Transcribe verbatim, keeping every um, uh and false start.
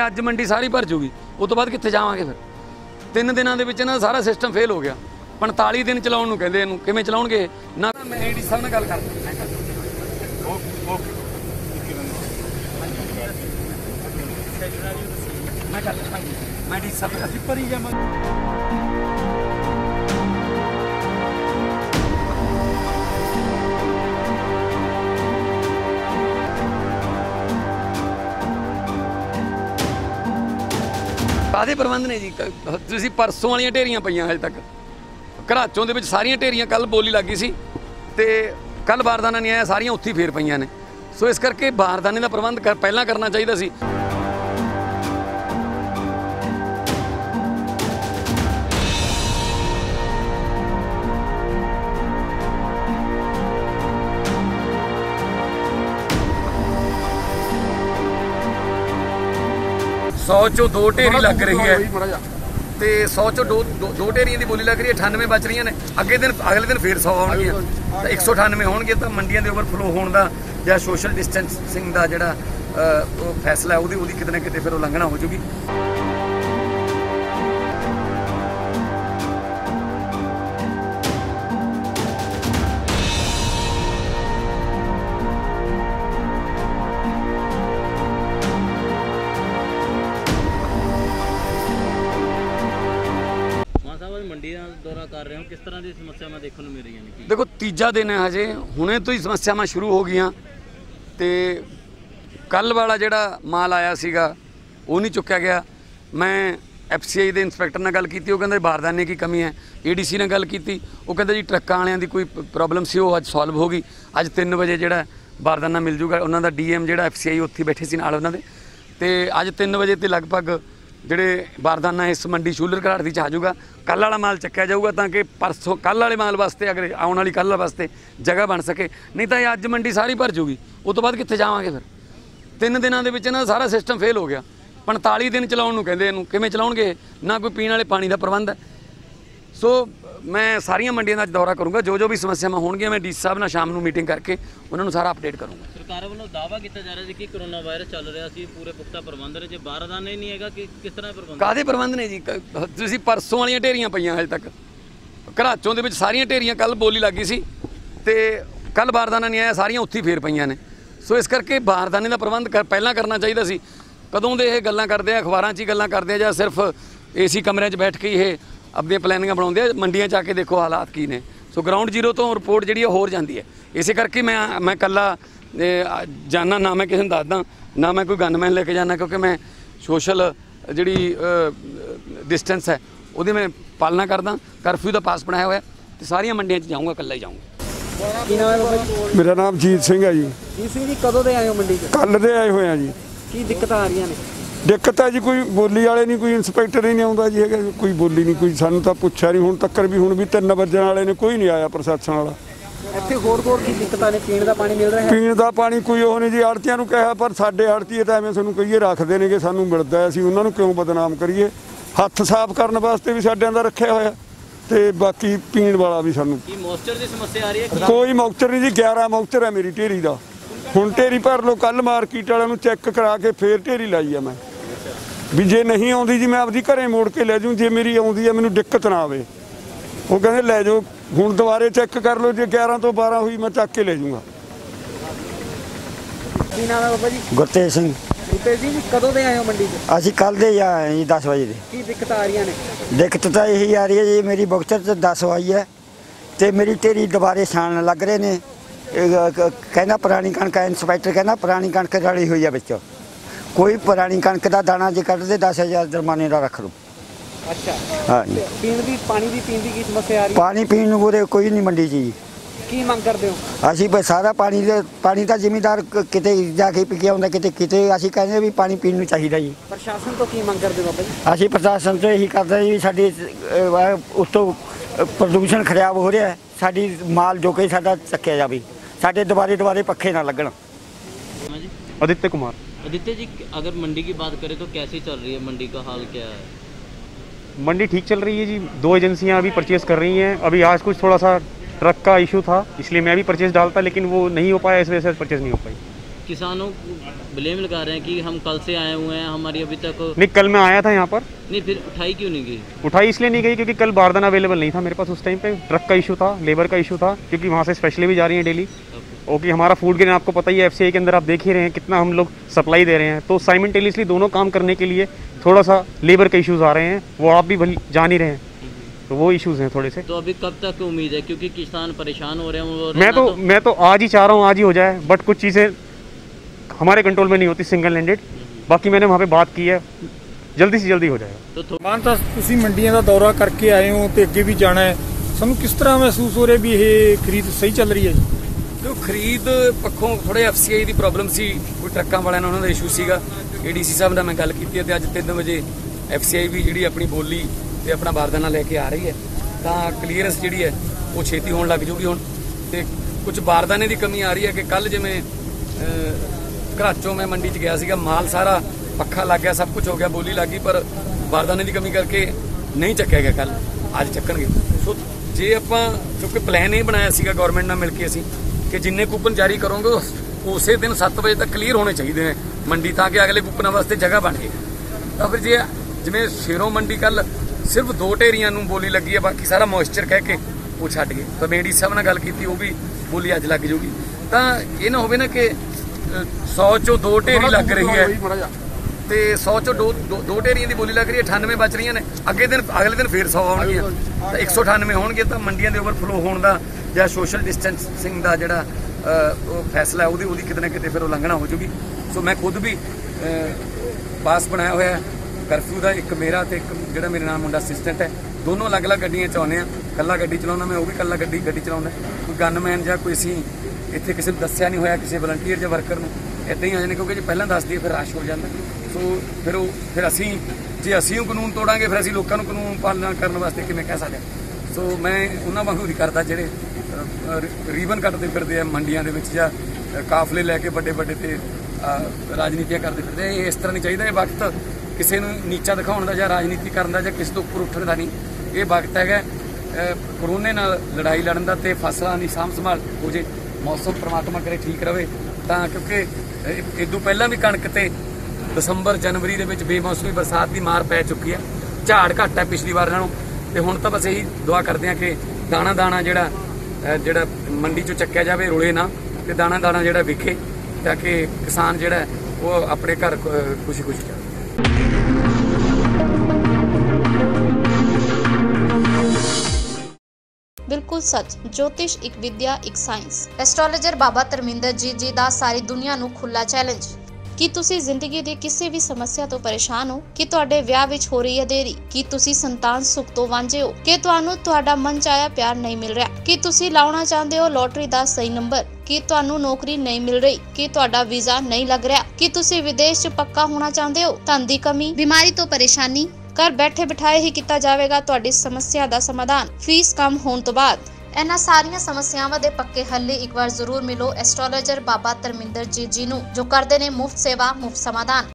अज मंडी सारी भर जूगी, उस तो बाद कित्थे जावांगे फिर? तीन दिनों के इन्हां दा सारा सिस्टम फेल हो गया। पैंताली दिन चलाउण नूं कहंदे इहनूं किवें चलाउणगे ना। मैं डी साहब नाल गल करदा मैं गल मैं डी साहब असीं भरी जावांगे। कादे प्रबंध ने जी? तुसीं परसों वालियां ढेरियां पईयां अजे तक घराचों दे विच सारियां ढेरियां कल बोली लग गई सी ते कल बारदाना नहीं आया, सारियां उत्थे फेर पईयां ने। सो इस करके बारदाने का प्रबंध कर पहलां करना चाहिए सी। सौ चो दो ढेरी लग रही है तो सौ चो दो दो ढेरियां की बोली लग रही है, अठानवे बच रही ने। अगे दिन अगले दिन फिर सौ आउणगियां तो एक सौ अठानवे होणगे। तो मंडियां के ओवरफ्लो होने का या सोशल डिस्टेंसिंग का जिहड़ा फैसला है वो किते ना किते फिर उलंघना हो जूगी। मंडी का दौरा कर रहे हो, किस तरह की समस्या देखने को मिल रही है? देखो तीजा दिन है हजे, हुणे तो ही समस्यावां शुरू हो गई। तो कल वाला जिहड़ा माल आया सीगा वो नहीं चुक्या गया। मैं एफ सी आई के इंस्पैक्टर नाल गल की, वो कहंदे बारदाने की कमी है। ए डी सी नाल गल की, वो कहंदे जी ट्रक्कां वालियां दी कोई प्रॉब्लम सी, वो अज सॉल्व हो गई। अज तीन बजे जिहड़ा बारदाना मिल जूगा। उन्हों का डी एम जिहड़ा एफ सी आई उत्थे बैठे सी नाल उन्होंने, तो अज तीन बजे तो लगभग ਜਿਹੜੇ बारदाना इस मंडी शूलर घराट दी आ जाऊगा। कल वाला माल चक्या जाऊगा ताकि परसों कल वाले माल वास्ते अगर आने वाली कल वास्ते जगह बन सके। नहीं तो अज मंडी सारी भर जूगी, उस तो बाद कित्थे जावांगे फिर? तीन दिनों के इन्हां दा सारा सिस्टम फेल हो गया। पैंताली दिन चलाउण नूं कहंदे इहनूं किवें चलाउणगे ना। कोई पीण वाले पानी का प्रबंध है। सो मैं सारियां मंडियां दा दौरा करूँगा, जो जो भी समस्यावां होणगियां मैं डी सी साहब नाल शाम नूं मीटिंग करके उन्होंने सारा अपडेट करूँगा। सरकार वालों दावा किया जा रहा है कि कोरोना वायरस चल रहा सी, पूरे पुख्ता प्रबंध ने, जो बारदाने नहीं है कि किस तरह प्रबंध? कादे प्रबंध ने जी? तुसीं परसों वालियां ढेरियां पईयां अजे तक घराचों दे विच सारियां ढेरियां कल बोली लग गई सी ते कल बारदाना नहीं आया, सारियां उत्थे फेर पईयां ने। सो इस करके बारदाने का प्रबंध कर पहलां करना चाहिए सी। कदों दे इह गल्लां करदे आ, अखबारां 'च ही गल्लां करदे आ, जां सिर्फ ए सी कमरिਆਂ 'ਚ बैठ के ही अपनी प्लैनिंग बनाते हैं। मंडियां जाके देखो हालात की ने। सो ग्राउंड जीरो तो रिपोर्ट जी होर जाती है। इस करके मैं मैं कला जाना ना, मैं किसी को दसदा ना, मैं कोई गनमैन लेके जाना, क्योंकि मैं सोशल जी डिस्टेंस है वो मैं पालना करदा। करफ्यू का पास बनाया हुआ है तो सारिया मंडियां जाऊँगा, कला ही जाऊँगा। मेरा नाम जीत सिंह है जी। जीत सिंह जी कदों दे आए हो मंडी? कल दे आए हुए हैं जी। की दिक्कत आ रही ने? दिक्कत है जी कोई बोली वाले नहीं, कोई इंस्पैक्टर ही नहीं आता जी, है कोई बोली नहीं, कोई सानू तो पुछा नहीं। हुण तक भी हुण भी तीन बजण वाले ने कोई नहीं आया प्रशासन वाला। ਇੱਥੇ ਹੋਰ ਹੋਰ ਕੀ ਦਿੱਕਤਾਂ ਨੇ? ਪੀਣ ਦਾ ਪਾਣੀ ਮਿਲ ਰਿਹਾ ਹੈ? ਪੀਣ ਦਾ ਪਾਣੀ ਕੋਈ ਉਹ ਨਹੀਂ ਜੀ। ਆੜਤੀਆਂ ਨੂੰ ਕਿਹਾ ਪਰ ਸਾਡੇ ਆੜਤੀਏ ਤਾਂ ਐਵੇਂ ਸਾਨੂੰ ਕਹੀਏ ਰੱਖਦੇ ਨੇ ਕਿ ਸਾਨੂੰ ਮਿਲਦਾ ਹੈ, ਅਸੀਂ ਉਹਨਾਂ ਨੂੰ ਕਿਉਂ ਬਦਨਾਮ ਕਰੀਏ। ਹੱਥ ਸਾਫ਼ ਕਰਨ ਵਾਸਤੇ ਵੀ ਸਾਡਿਆਂ ਦਾ ਰੱਖਿਆ ਹੋਇਆ ਤੇ ਬਾਕੀ ਪੀਣ ਵਾਲਾ ਵੀ ਸਾਨੂੰ। ਕੀ ਮੌਇਸਚਰ ਦੀ ਸਮੱਸਿਆ ਆ ਰਹੀ ਹੈ? ਕੋਈ ਮੌਇਸਚਰ ਨਹੀਂ ਜੀ, ਗਿਆਰਾਂ ਮੌਇਸਚਰ ਹੈ ਮੇਰੀ ਢੇਰੀ ਦਾ। ਹੁਣ ਢੇਰੀ ਭਰ ਲਓ, ਕੱਲ ਮਾਰਕੀਟ ਵਾਲਿਆਂ ਨੂੰ ਚੈੱਕ ਕਰਾ ਕੇ ਫੇਰ ਢੇਰੀ ਲਾਈ ਆ ਮੈਂ ਵੀ ਜੇ ਨਹੀਂ ਆਉਂਦੀ ਜੀ ਮੈਂ ਆਪਦੀ ਘਰੇ ਮੋੜ ਕੇ ਲੈ ਜੂੰ, ਜੇ ਮੇਰੀ ਆਉਂਦੀ ਹੈ ਮੈਨੂੰ ਦਿੱਕਤ ਨਾ ਆਵੇ। ਉਹ ਕਹਿੰਦੇ ਲੈ ਜਾਓ, ਹੁਣ ਦੁਬਾਰੇ ਚੈੱਕ ਕਰ ਲਓ, ਜੇ ਗਿਆਰਾਂ ਤੋਂ ਬਾਰਾਂ ਹੋਈ ਮੈਂ ਚੱਕ ਕੇ ਲੈ ਜੂੰਗਾ। ਕੀ ਨਾਮ ਹੈ ਬਾਬਾ ਜੀ? ਗੁਰਤੇਜ ਸਿੰਘ। ਗੁਰਤੇਜ ਜੀ ਕਦੋਂ ਦੇ ਆਏ ਹੋ ਮੰਡੀ 'ਚ? ਅਸੀਂ ਕੱਲ ਦੇ ਆਏ ਜੀ दस ਵਜੇ ਦੇ। ਕੀ ਦਿੱਕਤ ਆ ਰਹੀਆਂ ਨੇ? ਦਿੱਕਤ ਤਾਂ ਇਹੀ ਆ ਰਹੀ ਹੈ ਜੀ, ਮੇਰੀ ਬੁਕਚਰ ਤੇ दस ਆਈ ਹੈ ਤੇ ਮੇਰੀ ਢੇਰੀ ਦੁਬਾਰੇ ਛਾਣ ਲੱਗ ਰਹੇ ਨੇ। ਕਹਿੰਦਾ ਪੁਰਾਣੀ ਕਣਕ, ਇੰਸਪੈਕਟਰ ਕਹਿੰਦਾ ਪੁਰਾਣੀ ਕਣਕ ਰਲੀ ਹੋਈ ਹੈ ਵਿੱਚ। कोई पुरानी कणक का दाना जो कट दे दस हज़ार जुर्माने का रख लो। अच्छा हाँ जी। पीण दी पानी दी पीण दी की समस्या आ रही है? पानी पीण नूं उरे कोई नहीं मंडी जी। की मंग करते हो? असीं बस सारा पानी दे पानी तो जिमीदार किते जाके पी के आउंदा, किते किते असीं कहंदे भी पानी पीण नूं चाहीदा जी। प्रशासन तो की मंग करते हो बाबा जी? असीं प्रशासन तो यही करदे जी, साडी उत्तों प्रदूषण खराब हो रहा है, साडी माल जो कि साडा चक्किया जावे, साडे दुबारे दुबारे पखे ना लगण। आदित्य कुमार। आदित्य जी अगर मंडी की बात करें तो कैसी चल रही है मंडी का हाल क्या है? मंडी ठीक चल रही है जी। दो एजेंसियां अभी परचेज़ कर रही हैं। अभी आज कुछ थोड़ा सा ट्रक का इशू था इसलिए मैं भी परचेज़ डालता, लेकिन वो नहीं हो पाया, इस वजह से परचेज़ नहीं हो पाई। किसानों को ब्लेम लगा रहे हैं कि हम कल से आए हुए हैं, हमारी अभी तक नहीं, कल मैं आया था यहाँ पर। नहीं, फिर उठाई क्यों नहीं गई? उठाई इसलिए नहीं गई क्योंकि कल बारदाना अवेलेबल नहीं था मेरे पास उस टाइम पे। ट्रक का इशू था, लेबर का इशू था, क्योंकि वहाँ से स्पेशली भी जा रही हैं डेली। ओके, हमारा फूड ग्रेन आपको पता ही है, एफसीआई के अंदर आप देख ही रहे हैं कितना हम लोग सप्लाई दे रहे हैं। तो साइमल्टेनियसली दोनों काम करने के लिए थोड़ा सा लेबर के इश्यूज आ रहे हैं, वो आप भी जान ही रहे हैं, तो वो इश्यूज हैं थोड़े से। तो अभी कब तक उम्मीद है, क्योंकि किसान परेशान हो रहे हैं? वो मैं तो, तो मैं तो आज ही चाह रहा हूँ आज ही हो जाए, बट कुछ चीज़ें हमारे कंट्रोल में नहीं होती सिंगल हैंडेड। बाकी मैंने वहाँ पे बात की है, जल्दी से जल्दी हो जाएगा। तो ਮਾਨ ਤਾਂ ਤੁਸੀਂ ਮੰਡੀਆਂ ਦਾ ਦੌਰਾ ਕਰਕੇ ਆਏ ਹੋ ਤੇ ਅੱਗੇ ਵੀ ਜਾਣਾ ਹੈ, ਸਾਨੂੰ ਕਿਸ ਤਰ੍ਹਾਂ ਮਹਿਸੂਸ ਹੋ ਰਿਹਾ ਵੀ ਇਹ ਖਰੀਦ ਸਹੀ ਚੱਲ ਰਹੀ ਹੈ ਜੀ? ਜੋ ਖਰੀਦ ਪੱਖੋਂ ਥੋੜੇ ਐਫਸੀਆਈ ਦੀ ਪ੍ਰੋਬਲਮ ਸੀ, ਕੋਈ ਟਰੱਕਾਂ ਵਾਲਿਆਂ ਨਾਲ ਉਹਨਾਂ ਦਾ ਇਸ਼ੂ ਸੀਗਾ। ਏਡੀਸੀ ਸਾਹਿਬ ਨਾਲ ਮੈਂ ਗੱਲ ਕੀਤੀ ਤੇ ਅੱਜ ਤਿੰਨ ਵਜੇ ਐਫਸੀਆਈ ਵੀ ਜਿਹੜੀ ਆਪਣੀ ਬੋਲੀ ਤੇ ਆਪਣਾ ਬਾਰਦਾਨਾ ਲੈ ਕੇ ਆ ਰਹੀ ਹੈ, ਤਾਂ ਕਲੀਅਰੈਂਸ ਜਿਹੜੀ ਹੈ ਉਹ ਛੇਤੀ ਹੋਣ ਲੱਗ ਜੂਗੀ ਹੁਣ। ਤੇ ਕੁਝ ਬਾਰਦਾਨੇ ਦੀ ਕਮੀ ਆ ਰਹੀ ਹੈ ਕਿ ਕੱਲ ਜਿਵੇਂ ਘਰਾਚੋਂ ਮੈਂ ਮੰਡੀ 'ਚ ਗਿਆ ਸੀਗਾ, ਮਾਲ ਸਾਰਾ ਪੱਖਾ ਲੱਗ ਗਿਆ, ਸਭ ਕੁਝ ਹੋ ਗਿਆ, ਬੋਲੀ ਲੱਗ ਗਈ, ਪਰ ਬਾਰਦਾਨੇ ਦੀ ਕਮੀ ਕਰਕੇ ਨਹੀਂ ਚੱਕਿਆ ਗਿਆ। ਕੱਲ ਅੱਜ ਚੱਕਣਗੇ। ਸੋ ਜੇ ਆਪਾਂ, ਕਿਉਂਕਿ ਪਲਾਨ ਇਹ ਬਣਾਇਆ ਸੀਗਾ ਗਵਰਨਮੈਂਟ ਨਾਲ ਮਿਲ ਕੇ ਅਸੀਂ ਕਿ ਜਿੰਨੇ ਕੂਪਨ ਜਾਰੀ ਕਰੋਗੇ ਉਸੇ ਦਿਨ ਸੱਤ ਵਜੇ ਤੱਕ ਕਲੀਅਰ ਹੋਣੇ ਚਾਹੀਦੇ ਨੇ ਮੰਡੀ, ਤਾਂ ਕਿ ਅਗਲੇ ਕੂਪਨਾਂ ਵਾਸਤੇ ਜਗ੍ਹਾ ਬਣ ਜੇ। ਤਾਂ ਫਿਰ ਜੇ ਜਿਵੇਂ ਸ਼ੇਰੋਂ ਮੰਡੀ ਕੱਲ ਸਿਰਫ ਦੋ ਢੇਰੀਆਂ ਨੂੰ ਬੋਲੀ ਲੱਗੀ ਹੈ, ਬਾਕੀ ਸਾਰਾ ਮੋਇਸਚਰ ਕਹਿ ਕੇ ਉਹ ਛੱਡ ਗਏ। ਤਾਂ ਮੇਡੀ ਸਾਹਿਬ ਨਾਲ ਗੱਲ ਕੀਤੀ, ਉਹ ਵੀ ਬੋਲੀ ਅੱਜ ਲੱਗ ਜੂਗੀ। ਤਾਂ ਇਹ ਨਾ ਹੋਵੇ ਨਾ ਕਿ ਸੌ ਚੋਂ ਦੋ ਢੇਰੀ ਲੱਗ ਰਹੀ ਹੈ ਤੇ ਸੌ ਚੋਂ ਦੋ ਦੋ ਢੇਰੀਆਂ ਦੀ ਬੋਲੀ ਲੱਗ ਰਹੀ ਹੈ, ਅਠਾਨਵੇਂ ਬਚ ਰਹੀਆਂ ਨੇ। ਅੱਗੇ ਦਿਨ ਅਗਲੇ ਦਿਨ ਫੇਰ ਸੌ ਆਉਣਗੀਆਂ, ਤਾਂ ਇੱਕ ਸੌ ਅਠਾਨਵੇਂ ਹੋਣਗੇ। ਤਾਂ ਮੰਡੀਆਂ ਦੇ ਓਵਰਫਲੋ ਹੋਣ ਦਾ ਜਾਂ ਸੋਸ਼ਲ ਡਿਸਟੈਂਸਿੰਗ ਦਾ ਜਿਹੜਾ ਉਹ ਫੈਸਲਾ ਉਹਦੀ ਉਹਦੀ ਕਿਤੇ ਨਾ ਕਿਤੇ ਫਿਰ ਉਲੰਘਣਾ ਹੋ ਜੂਗੀ। ਸੋ ਮੈਂ ਖੁਦ ਵੀ ਪਾਸ ਬਣਾਇਆ ਹੋਇਆ ਕਰਫਿਊ ਦਾ, ਇੱਕ ਮੇਰਾ ਤੇ ਇੱਕ ਜਿਹੜਾ ਮੇਰੇ ਨਾਲ ਮੁੰਡਾ ਅਸਿਸਟੈਂਟ ਹੈ, ਦੋਨੋਂ ਅਲੱਗ-ਅਲੱਗ ਗੱਡੀਆਂ 'ਚ ਆਉਂਦੇ ਆ। ਇਕੱਲਾ ਗੱਡੀ ਚਲਾਉਂਦਾ ਮੈਂ, ਉਹ ਵੀ ਇਕੱਲਾ ਗੱਡੀ ਗੱਡੀ ਚਲਾਉਂਦਾ। ਕੋਈ ਗਨਮੈਨ ਜਾਂ ਕੋਈ ਅਸੀਂ ਇੱਥੇ ਕਿਸੇ ਨੂੰ ਦੱਸਿਆ ਨਹੀਂ ਹੋਇਆ, ਕਿਸੇ ਵਲੰਟੀਅਰ ਜਾਂ ਵਰਕਰ ਨੂੰ ਇੱਦਾਂ ਹੀ ਆ ਜਾਂਦੇ, ਕਿਉਂਕਿ ਜੇ ਪਹਿਲਾਂ ਦੱਸ ਦਈਏ ਫਿਰ ਰਸ਼ ਹੋ ਜਾਂਦਾ। ਸੋ ਫਿਰ ਉਹ ਫਿਰ ਅਸੀਂ ਜੇ ਅਸੀਂ ਉਹ ਕਾਨੂੰਨ ਤੋੜਾਂਗੇ, ਫਿਰ ਅਸੀਂ ਲੋਕਾਂ ਨੂੰ ਕਾਨੂੰਨ ਪਾਲਣਾ ਕਰਨ ਵਾਸਤੇ ਕਿਵੇਂ ਕਹਿ ਸਕਦੇ। ਸੋ ਮੈਂ ਉਹਨਾਂ ਵਾਂਗੂ ਨਹੀਂ ਕਰਦਾ ਜਿਹੜੇ ਰੀਬਨ ਕੱਟਦੇ ਫਿਰਦੇ ਆ ਮੰਡੀਆਂ ਦੇ ਵਿੱਚ, ਜਾਂ ਕਾਫਲੇ ਲੈ ਕੇ ਵੱਡੇ ਵੱਡੇ ਤੇ ਰਾਜਨੀਤੀਆਂ ਕਰਦੇ ਫਿਰਦੇ। ਇਹ ਇਸ ਤਰ੍ਹਾਂ ਨਹੀਂ ਚਾਹੀਦਾ। ਇਹ ਵਕਤ ਕਿਸੇ ਨੂੰ ਨੀਚਾ ਦਿਖਾਉਣ ਦਾ ਜਾਂ ਰਾਜਨੀਤੀ ਕਰਨ ਦਾ ਜਾਂ ਕਿਸੇ ਤੋਂ ਉੱਪਰ ਉੱਠਣ ਦਾ ਨਹੀਂ। ਇਹ ਵਕਤ ਹੈਗਾ ਕਰੋਨੇ ਨਾਲ ਲੜਾਈ ਲੜਨ ਦਾ ਤੇ ਫਸਲਾਂ ਦੀ ਸਾਂਭ ਸੰਭਾਲ ਹੋ ਜੇ, ਮੌਸਮ ਪ੍ਰਮਾਤਮਾ ਕਰੇ ਠੀਕ ਰਵੇ। ਤਾਂ ਕਿਉਂਕਿ ਇਦੋਂ ਪਹਿਲਾਂ ਵੀ ਕਣਕ ਤੇ ਦਸੰਬਰ ਜਨਵਰੀ ਦੇ ਵਿੱਚ ਬੇਮੌਸਮੀ ਬਰਸਾਤ ਦੀ ਮਾਰ ਪੈ ਚੁੱਕੀ ਹੈ, ਝਾੜ ਘੱਟ ਹੈ ਪਿਛਲੀ ਵਾਰ ਨਾਲੋਂ। ਤੇ ਹੁਣ ਤਾਂ ਬਸ ਇਹੀ ਦੁਆ ਕਰਦੇ ਹਾਂ ਕਿ ਦਾਣਾ ਦਾਣਾ ਜਿਹੜਾ ਜਿਹੜਾ ਮੰਡੀ 'ਚੋਂ ਚੱਕਿਆ ਜਾਵੇ ਰੁਲੇ ਨਾ, ਤੇ ਦਾਣਾ ਦਾਣਾ ਜਿਹੜਾ ਵਿਖੇ, ਤਾਂ ਕਿ ਕਿਸਾਨ ਜਿਹੜਾ ਉਹ ਆਪਣੇ ਘਰ ਖੁਸ਼ੀ ਖੁਸ਼ੀ ਜਾਵੇ। ਬਿਲਕੁਲ ਸੱਚ। ਜੋਤਿਸ਼ ਇੱਕ ਵਿਦਿਆ, ਇੱਕ ਸਾਇੰਸ। ਐਸਟ੍ਰੋਲੋਜਰ ਬਾਬਾ ਧਰਮਿੰਦਰ ਜੀ ਜੀ ਦਾ ਸਾਰੀ ਦੁਨੀਆ ਨੂੰ ਖੁੱਲਾ ਚੈਲੰਜ। ਕੀ ਤੁਸੀਂ ਜ਼ਿੰਦਗੀ ਦੀ ਕਿਸੇ ਵੀ ਸਮੱਸਿਆ ਤੋਂ ਪਰੇਸ਼ਾਨ ਹੋ? ਕਿ ਤੁਹਾਡੇ ਵਿਆਹ ਵਿੱਚ ਹੋ ਰਹੀ ਹੈ ਦੇਰੀ? ਕੀ ਤੁਸੀਂ ਸੰਤਾਨ ਸੁੱਖ ਤੋਂ ਵਾਂਝੇ ਹੋ? ਕਿ ਤੁਹਾਨੂੰ ਤੁਹਾਡਾ ਮਨ ਚਾਹਿਆ ਪਿਆਰ ਨਹੀਂ ਮਿਲ ਰਿਹਾ? ਕਿ ਤੁਸੀਂ ਲਾਉਣਾ ਚਾਹੁੰਦੇ ਹੋ ਲੋਟਰੀ ਦਾ ਸਹੀ ਨੰਬਰ? ਕਿ ਤੁਹਾਨੂੰ ਨੌਕਰੀ ਨਹੀਂ ਮਿਲ ਰਹੀ? ਕਿ ਤੁਹਾਡਾ ਵੀਜ਼ਾ ਨਹੀਂ ਲੱਗ ਰਿਹਾ? ਕਿ ਤੁਸੀਂ ਵਿਦੇਸ਼ 'ਚ ਪੱਕਾ ਹੋਣਾ ਚਾਹੁੰਦੇ ਹੋ? ਧਨ ਦੀ ਕਮੀ, ਬਿਮਾਰੀ ਤੋਂ ਪਰੇਸ਼ਾਨੀ? ਘਰ ਬੈਠੇ ਬਿਠਾਏ ਹੀ ਕੀਤਾ ਜਾਵੇਗਾ ਤੁਹਾਡੀ ਸਮੱਸਿਆ ਦਾ ਸਮਾਧਾਨ, ਫੀਸ ਕਮ ਹੋਣ ਤੋਂ ਬਾਅਦ। ਇਹਨਾਂ ਸਾਰੀਆਂ ਸਮੱਸਿਆਵਾਂ ਦੇ ਪੱਕੇ ਹੱਲ ਲਈ ਇੱਕ ਵਾਰ ਜ਼ਰੂਰ ਮਿਲੋ ਐਸਟ੍ਰੋਲੋਜਰ ਬਾਬਾ ਧਰਮਿੰਦਰ ਜੀ ਜੀ ਨੂੰ, ਜੋ ਕਰਦੇ ਨੇ ਮੁਫਤ ਸੇਵਾ, ਮੁਫਤ ਸਮਾਧਾਨ।